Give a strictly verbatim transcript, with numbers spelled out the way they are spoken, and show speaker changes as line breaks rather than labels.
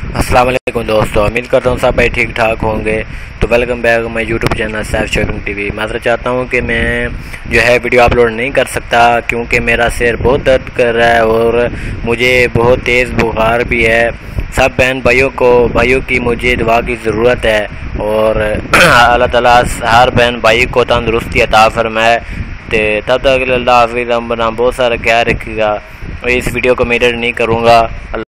अस्सलाम वालेकुम दोस्तों, उम्मीद करता हूँ सब भाई ठीक ठाक होंगे। तो welcome back my YouTube channel Saif shopping TV. माजरा चाहता हूँ कि मैं जो है वीडियो अपलोड नहीं कर सकता क्योंकि मेरा सिर बहुत दर्द कर रहा है और मुझे बहुत तेज़ बुखार भी है। सब बहन भाइयों को भाइयों की मुझे दुआ की ज़रूरत है और अल्लाह ताला हर बहन भाई को तंदुरुस्ती अता फरमाए। तो तब तक अल्लाह हाफिज़, हम बना बहुत सारा ख्याल रखिएगा। इस वीडियो को मैं एडिट नहीं करूँगा।